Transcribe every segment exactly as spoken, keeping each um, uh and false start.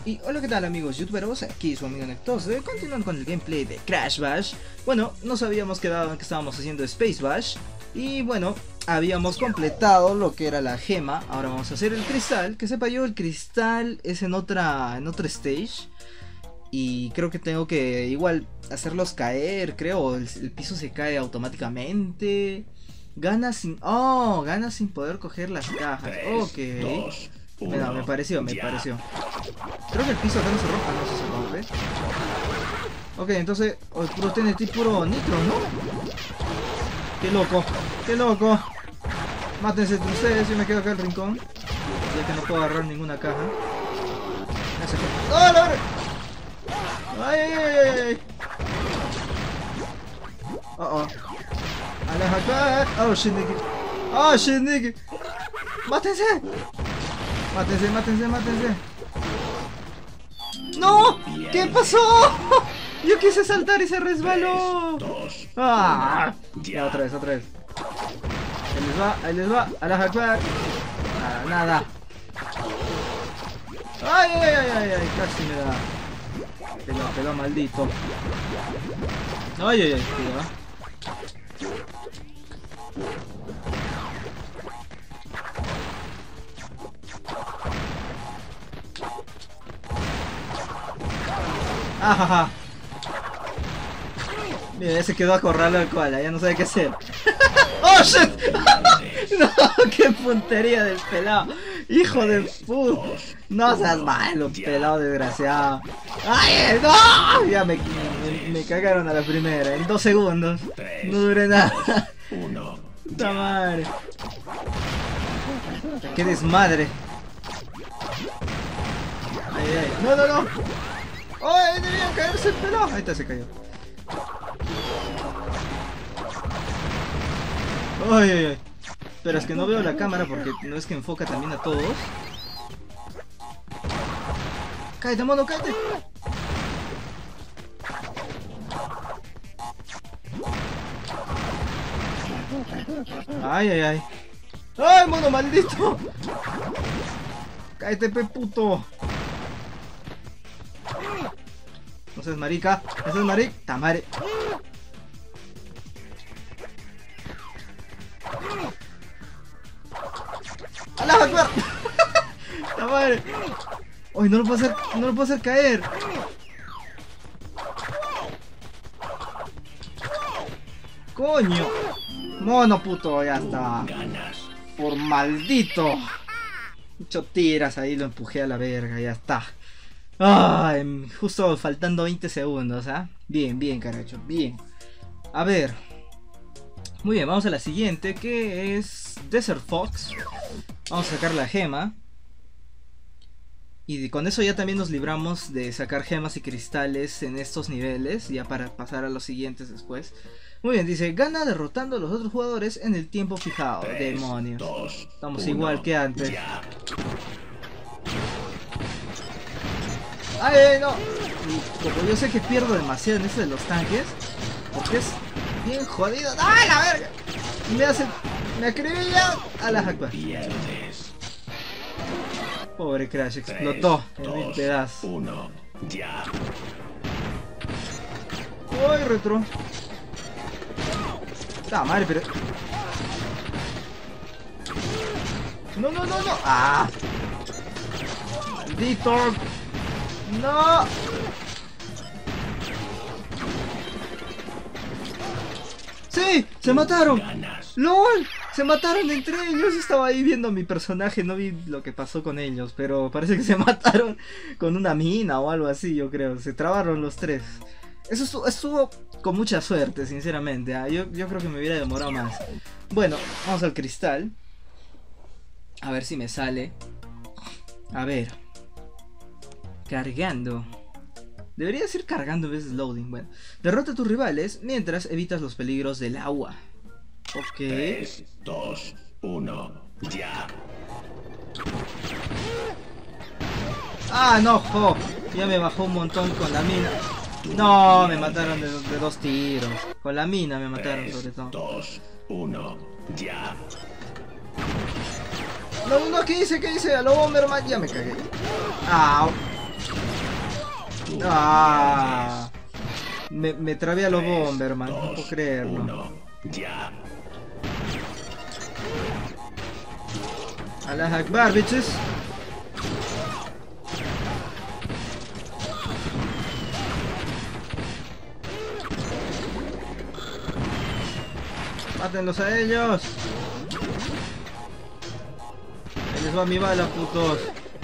Y hola, ¿qué tal amigos youtuberos? Aquí su amigo Nectose, continuando con el gameplay de Crash Bash. Bueno, nos habíamos quedado en que estábamos haciendo Space Bash. Y bueno, habíamos completado lo que era la gema. Ahora vamos a hacer el cristal. Que sepa yo, el cristal es en otra, en otra stage. Y creo que tengo que igual hacerlos caer, creo. El, el piso se cae automáticamente. Gana sin... Oh, gana sin poder coger las cajas. Ok. Mira, me pareció, me pareció. Creo que el piso acá no se rompe, no se rompe. Ok, entonces, oh, puro T N T, puro nitro, ¿no? Qué loco, qué loco. Mátense entre ustedes, yo me quedo acá al rincón. Ya que no puedo agarrar ninguna caja. ¡Oh, la verga! ¡Ay, ay, ay, ay! Oh, oh. ¡Aleja acá! ¡Oh, shit, nigga! ¡Oh, shit, nigga! ¡Mátense! Mátense, mátense, mátense. ¡No! ¿Qué pasó? Yo quise saltar y se resbaló. ¡Ah! Ya, otra vez, otra vez. Ahí les va, ahí les va. A la Akbar. Nada, nada. ¡Ay, ay, ay, ay, ay! Casi me da. Peló, peló, maldito. ¡Ay, ay, ay! Cuidado. Ajaja. Mira, ya se quedó acorralado el koala, ya no sabe qué hacer. ¡Oh, shit! No, qué puntería del pelado. Hijo de puta. No seas malo, pelado desgraciado. ¡Ay, no! Ya me, me, me cagaron a la primera, en dos segundos. No duré nada. Puta madre. ¡Qué desmadre! Ay, ay. No, no, no. ¡Ay, debía caerse el pelado! Ahí está, se cayó. ¡Ay, ay, ay! Pero es que no veo la cámara porque no es que enfoca también a todos. ¡Cállate, mono, cállate! ¡Ay, ay, ay! ¡Ay, mono maldito! ¡Cállate, pe puto! No seas marica, no seas marica, tamare. ¡Alá, Akbar! ¡Tamare! ¡Uy, no lo puedo hacer, no lo puedo hacer caer! ¡Coño! Mono puto, ya está. Por maldito. Mucho tiras ahí, lo empujé a la verga, ya está. Ay, justo faltando veinte segundos, ¿ah? ¿eh? Bien, bien, caracho, bien. A ver. Muy bien, vamos a la siguiente, que es Desert Fox. Vamos a sacar la gema. Y con eso ya también nos libramos de sacar gemas y cristales en estos niveles, ya para pasar a los siguientes después. Muy bien, dice, gana derrotando a los otros jugadores en el tiempo fijado. Tres, demonios. Dos, Estamos uno, igual que antes. Ya. ¡Ay, ay, no! Y como yo sé que pierdo demasiado en este de los tanques, porque es bien jodido. ¡Ay, la verga! Me hace... me acribilla a la Akbar. Pobre Crash, explotó en mil pedazos. uno, ya. ¡Uy, retro! ¡Ah, madre, pero... ¡No, no, no, no! ¡Ah! ¡Maldito! ¡No! ¡Sí! ¡Se mataron! ¡Lol! ¡Se mataron entre ellos! Estaba ahí viendo a mi personaje, no vi lo que pasó con ellos, pero parece que se mataron con una mina o algo así, yo creo. Se trabaron los tres. Eso estuvo, estuvo con mucha suerte, sinceramente. ¿eh? Yo, yo creo que me hubiera demorado más. Bueno, vamos al cristal. A ver si me sale. A ver. Cargando. Debería decir cargando en vez de loading. Bueno, derrota a tus rivales mientras evitas los peligros del agua. Ok. tres, dos, uno, ya. Ah, no, jo. Ya me bajó un montón con la mina. No, me mataron de, de dos tiros. Con la mina me mataron tres, sobre todo. dos, uno, ya. No, no, ¿qué hice? ¿Qué hice? A lo Bomberman ya me cagué. Ah, Ah, me, me trabé a lo Bomberman, no puedo creerlo. uno, ya. Allah Akbar, bitches. Mátenlos a ellos. Ahí les va mi bala, putos.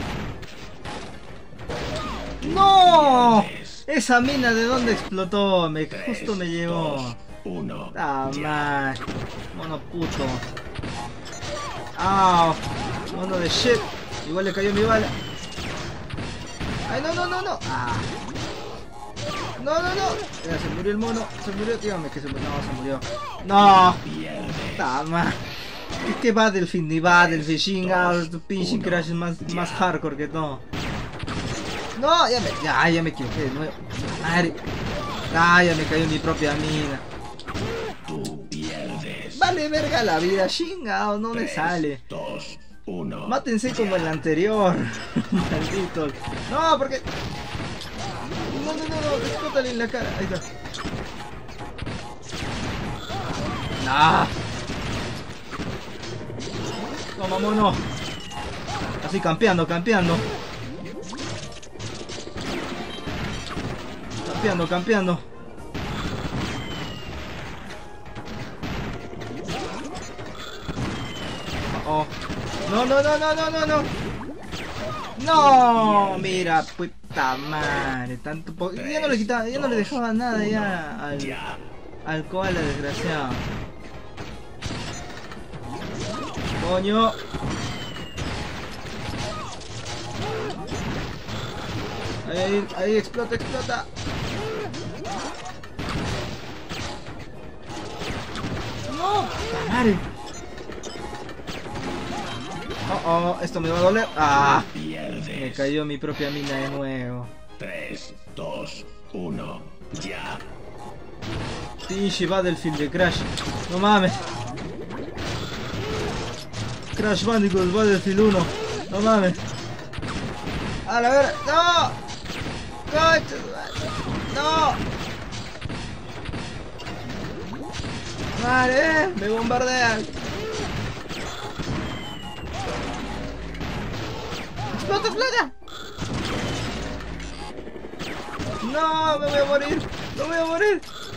¡No! Esa mina de dónde explotó, me justo me llegó. uno, Ah, man. Mono puto. Ah, mono de shit. Igual le cayó mi bala. Ay, no, no, no, no. Ah. No, no, no. Ya, se murió el mono. Se murió, dígame que se murió. No, se murió. No. Ah, man. Es que Battlefield ni Battlefield, chingados, tu pinche Crash es más, más hardcore que todo. No, ya me, ya, ya me equivoqué de nuevo. Madre. Ah, ya me cayó mi propia mina. Tú pierdes. Vale verga la vida, chingado, no me sale. dos, uno. Mátense como el anterior. Malditos. No, porque. No, no, no, no, explótale en la cara. Ahí está. Nah. Toma, mono. Así campeando, campeando. Campeando, campeando. Oh. No, no, no, no, no, no, no. No, mira, puta madre, tanto po ya no le quitaba, ya no le dejaba nada ya al, al koala desgraciado. Coño. Ahí, ahí, explota, explota. No, puta madre. Oh, oh, esto me va a doler. Ah, me cayó mi propia mina de nuevo. tres, dos, uno, ya. Pinche Battlefield de Crash. No mames. Crash Bandicoot Battlefield uno. No mames. A la ver. No. No. Vale, me bombardean. ¡Explota, explota! No, me voy a morir. Me voy a morir.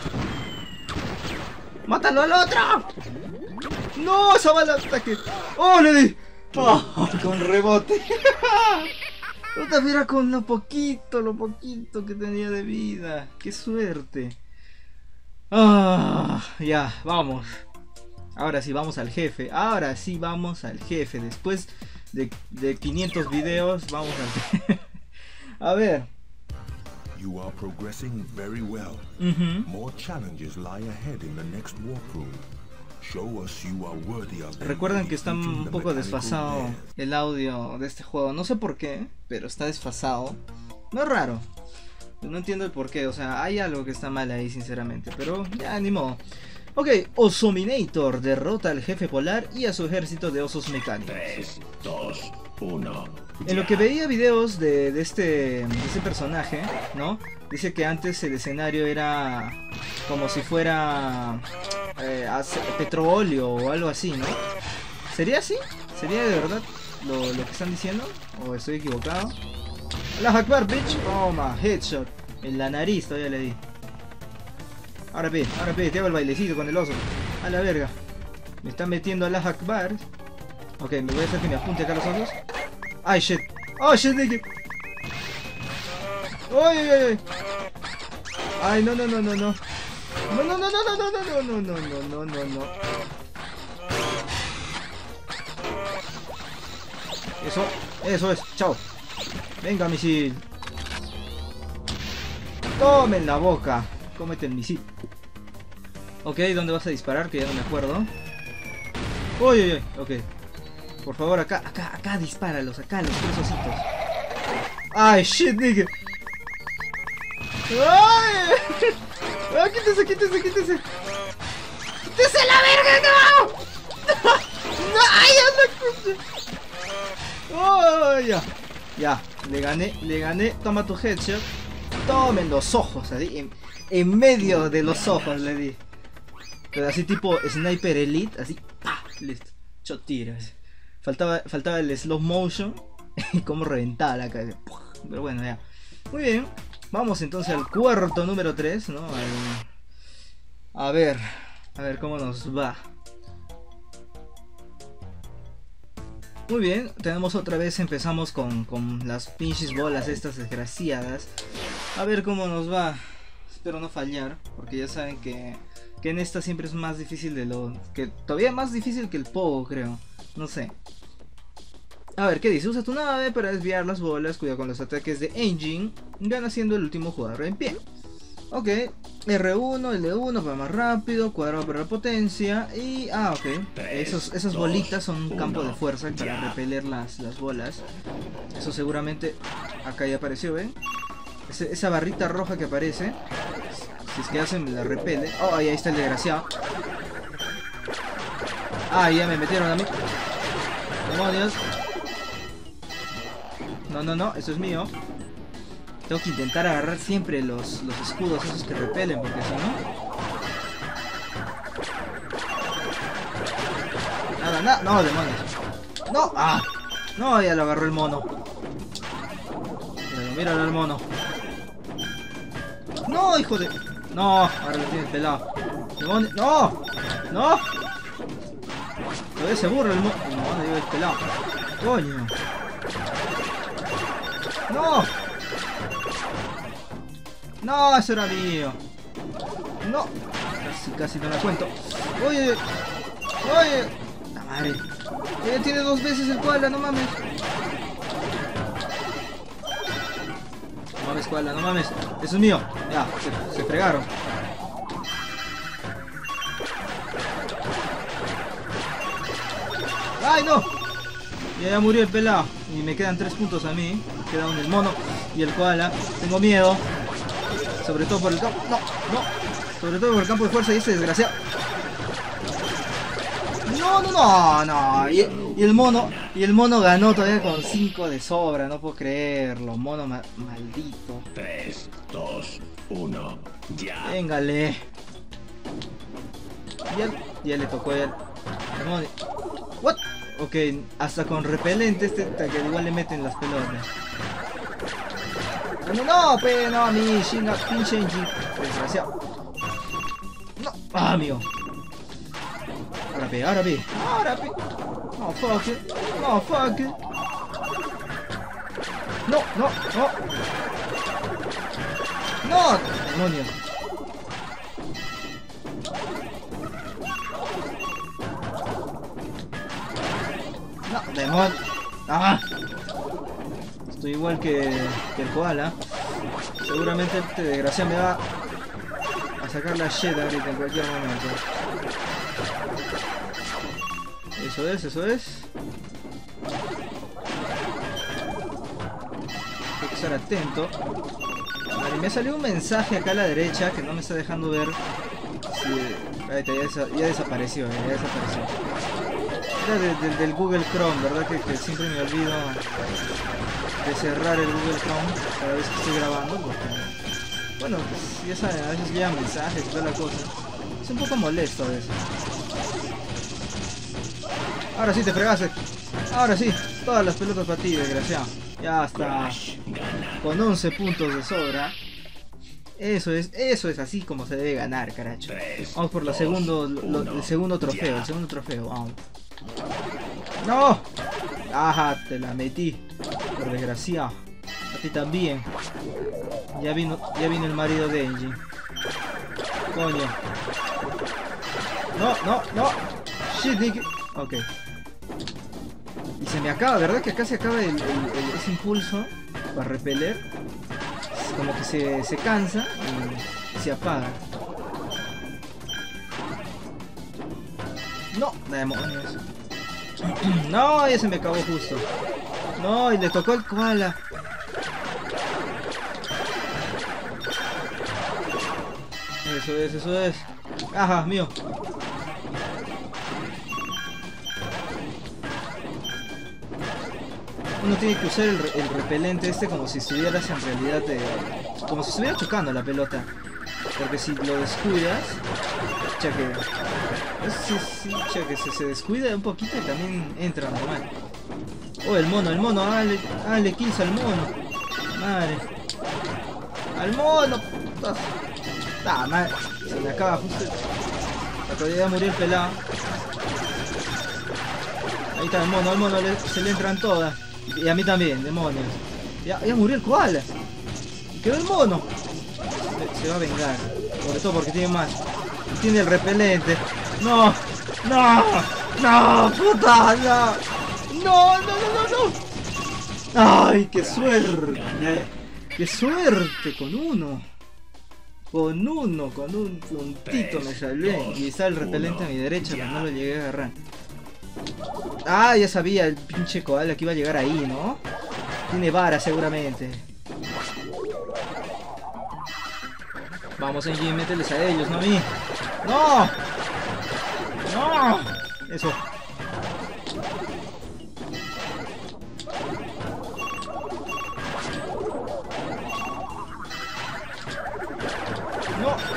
¡Mátalo al otro! ¡No! ¡Esa bala de ataque! ¡Oh, le di! Oh, con rebote. Puta, mira con lo poquito, lo poquito que tenía de vida. ¡Qué suerte! Ah, ya, vamos. Ahora sí, vamos al jefe. Ahora sí, vamos al jefe. Después de, de quinientos videos, vamos al jefe. A ver. You are progressing very well. Uh-huh. More challenges lie ahead in the next walkthrough. Show us you are worthy of them. Recuerden que está defeating un the poco mechanical desfasado bear. el audio de este juego. No sé por qué, pero está desfasado. No es raro. No entiendo el por qué. O sea, hay algo que está mal ahí, sinceramente. Pero ya, ni modo. Ok, Osominator derrota al jefe polar y a su ejército de osos mecánicos. tres, dos, uno. En lo que veía videos de, de, este, de este personaje, ¿no? Dice que antes el escenario era como si fuera eh, petróleo o algo así, ¿no? ¿Sería así? ¿Sería de verdad lo, lo que están diciendo? ¿O estoy equivocado? ¡Allah Akbar, bitch! Toma, headshot. En la nariz todavía le di. Ahora ve, ahora ve, te hago el bailecito con el oso. A la verga. Me están metiendo Allah Akbar. Ok, me voy a hacer que me apunte acá los osos. Ay, shit. Oh, shit, nigga. Ay, ay, ay. Ay, no, no, no, no, no. No, no, no, no, no, no, no, no, no, no, no, no, no. Eso, eso es. Chao. Venga, misil. Tome en la boca. Cómete el misil. Ok, ¿dónde vas a disparar? Que ya no me acuerdo. Uy, uy, uy. Ok. Por favor, acá, acá, acá dispáralos. Acá, los tres ositos. Ay, shit, nigga. ¡Ay! ¡Ah, quítese, quítese, quítese! ¡Quítese la verga, no! ¡No! ¡Ay, anda! ¡Oh, ya! Ya, le gané, le gané. Toma tu headshot. Tomen los ojos, así, en, en medio de los ojos le di. Pero así tipo Sniper Elite, así, ¡pah! Listo, yo tiro. Faltaba, faltaba el slow motion y cómo reventaba la cabeza. Pero bueno, ya. Muy bien, vamos entonces al cuarto número tres, ¿no? Al... A ver, a ver cómo nos va. Muy bien, tenemos otra vez, empezamos con, con las pinches bolas estas desgraciadas. A ver cómo nos va. Espero no fallar, porque ya saben que, que en esta siempre es más difícil de lo... que todavía más difícil que el Pogo, creo. No sé. A ver, ¿qué dice? Usa tu nave para desviar las bolas, cuida con los ataques de Engine, gana siendo el último jugador en pie. Ok, R uno, L uno para más rápido, cuadrado para la potencia y... Ah, ok, Esos, esas bolitas son un campo de fuerza para repeler las, las bolas. Eso seguramente... Acá ya apareció, ¿ven? Ese, esa barrita roja que aparece, si es que hacen la repele... Oh, ahí está el desgraciado. Ah, ya me metieron a mí. Demonios. No, no, no, eso es mío. Tengo que intentar agarrar siempre los, los escudos esos que repelen, porque si no... Nada, nada, no, demonios. No, ah, no, ya lo agarró el mono. Míralo, míralo el mono. No, hijo de... No, ahora lo tiene pelado. Demonios, no, no. Todavía se burla el mono. El mono lleva el pelado. Coño. No. No, eso era mío. No. Casi, casi no la cuento. Oye. Oye. La madre. Ella tiene dos veces el koala, no mames. No mames, koala, no mames. Eso es mío. Ya, se, se fregaron. ¡Ay, no! Ya, ya murió el pelado. Y me quedan tres puntos a mí. Queda aún el mono y el koala. Tengo miedo. Sobre todo por el campo. No, no. Sobre todo por el campo de fuerza y este desgraciado. No, no, no, no. Y, y el mono. Y el mono ganó todavía con cinco de sobra. No puedo creerlo. Mono ma maldito. tres, dos, uno, ya. Véngale. Ya, ya le tocó a él. Demonio. What? Ok, hasta con repelente este que igual le meten las pelotas. No, no, pe, no, a mí, chinga, pinche engine. Desgraciado. No, ah, amigo. Ahora pe, ahora pe, ahora pe. No, fuck it. No, fuck it. No, no, no. No, demonios. No, demonios. Ah. Estoy igual que, que el koala. Seguramente este desgraciado me va a sacar la shit ahorita en cualquier momento. Eso es, eso es. Hay que estar atento. Vale, me ha salido un mensaje acá a la derecha que no me está dejando ver si... Ahí está, ya, desa ya desapareció, ya desapareció. Era de, de, del Google Chrome, ¿verdad? Que, que siempre me olvido de cerrar el Google Chrome cada vez que estoy grabando, porque, bueno, pues ya saben, a veces llegan mensajes y toda la cosa. Es un poco molesto a veces. Ahora sí te fregaste. Ahora sí, todas las pelotas para ti, desgraciado. Ya está. Con once puntos de sobra. Eso es, eso es así como se debe ganar, caracho. Vamos por la segundo, lo, el segundo trofeo, el segundo trofeo, vamos. ¡No! Ajá, te la metí. Por desgraciado. A ti también. Ya vino, ya vino el marido de Engine. Coño. No, no, no. Shit, Nick. Ok. Y se me acaba, ¿verdad? Que acá se acaba el, el, el, ese impulso para repeler. Como que se, se cansa y se apaga. No, demonios. No, ya se me acabó justo. No, y le tocó el koala. Eso es, eso es. Ajá, mío. uno tiene que usar el, el repelente este como si estuvieras en realidad de, como si estuviera chocando la pelota, porque si lo descuidas, cheque, sí, sí, cheque, se, se descuida un poquito y también entra normal. Oh, el mono, el mono, dale, dale kills al mono, madre, al mono, ah, madre, se me acaba justo, acabé de morir el pelado. Ahí está el mono, al mono le, se le entran todas. Y a mí también, demonios. Ya, ya murió el koala. Y quedó el mono. Se, se va a vengar. Sobre todo porque tiene más. Y tiene el repelente. No, no, no, puta, no. No, no, no, no, no. Ay, qué suerte. Qué suerte con uno. Con uno, con un puntito me salvé. Y está el repelente a mi derecha, pero no lo llegué a agarrar. Ah, ya sabía el pinche koala que iba a llegar ahí, ¿no? Tiene vara seguramente. Vamos, Engie, mételes a ellos, no a mí. ¡No! ¡No! Eso. ¡No!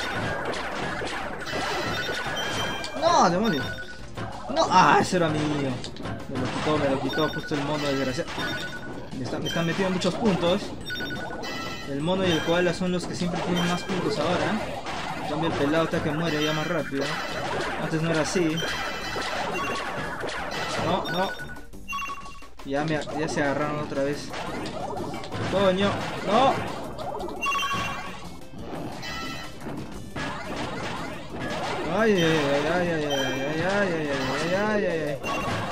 ¡No, demonios! No, ah, ese era mío. Me lo quitó, me lo quitó justo el mono desgraciado. Me están, me están metiendo muchos puntos. El mono y el koala son los que siempre tienen más puntos ahora. En cambio el pelado está que muere ya más rápido. Antes no era así. No, no. Ya, me, ya se agarraron otra vez. Coño, no. Ay, ay, ay, ay, ay, ay, ay, ay, ay, ay, ay, ay, ay.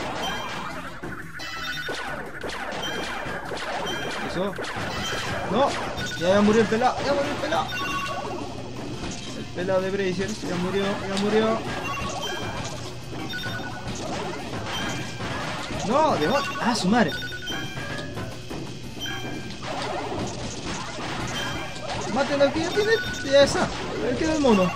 Eso. No, ya, ya murió el pelado, ya murió el pelado. El pelado de Brazier, ya murió, ya murió. No, de what? Ah, su madre. Maten al que ya tiene, ya está. Ahí queda el mono.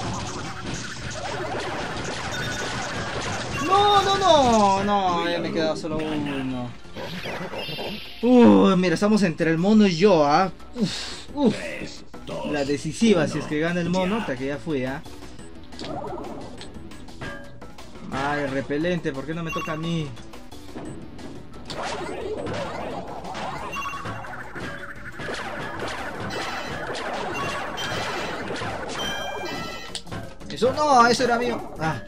No, no, no, no, ya me queda solo uno. Uh, mira, estamos entre el mono y yo, ¿ah? ¿eh? Uf, uf. La decisiva, si es que gana el mono, hasta que ya fui, ¿ah? ¿eh? Ay, repelente, ¿por qué no me toca a mí? Eso no, eso era mío. Ah.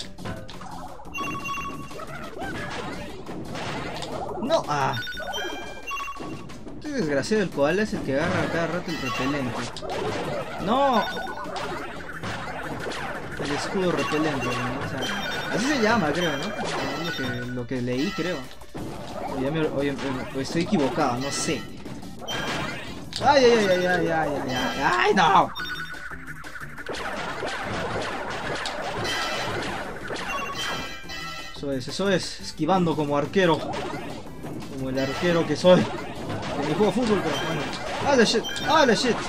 No, ah. Este desgraciado del koala es el que agarra a cada rato el repelente. No. El escudo repelente, ¿no? O sea, así se llama, creo, ¿no? Lo que, lo que leí, creo. Oye, me, oye, me, estoy equivocado, no sé. Ay, ay, ay, ay, ay, ay, ay, ay, ay, no. Eso es, eso es, esquivando como arquero. Como el arquero que soy. Que ni juego fútbol, pero bueno. ¡Ah, la shit! ¡Ah, la shit!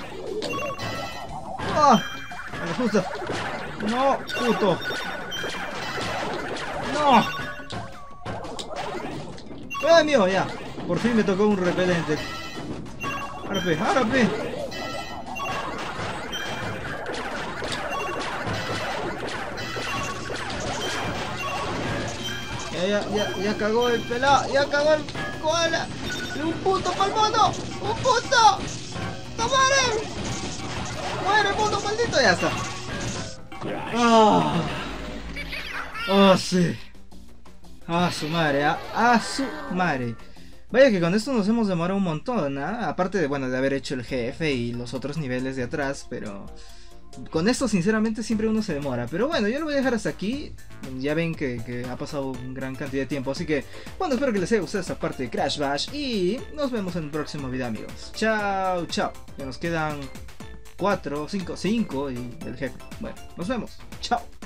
¡Ah! Me gusta. ¡No, puto! ¡No! ¡Eh, mío! Ya. Por fin me tocó un repelente. ¡Ahora pe! ¡Ahora pe! Ya, ya, ya, ya cagó el pelado, ya cagó el koala. Un punto para el mono, un punto. ¡No muere! ¡Muere, mono maldito! Ya está. Ah, oh, sí. A su madre, a, a su madre. Vaya que con esto nos hemos demorado un montón, ¿eh? Aparte de, bueno, de haber hecho el jefe y los otros niveles de atrás, pero con esto sinceramente siempre uno se demora. Pero bueno, yo lo voy a dejar hasta aquí. Ya ven que, que ha pasado una gran cantidad de tiempo, así que bueno, espero que les haya gustado esta parte de Crash Bash y nos vemos en el próximo video, amigos. Chao, chao. Ya nos quedan cuatro, cinco, cinco y el jefe. Bueno, nos vemos. Chao.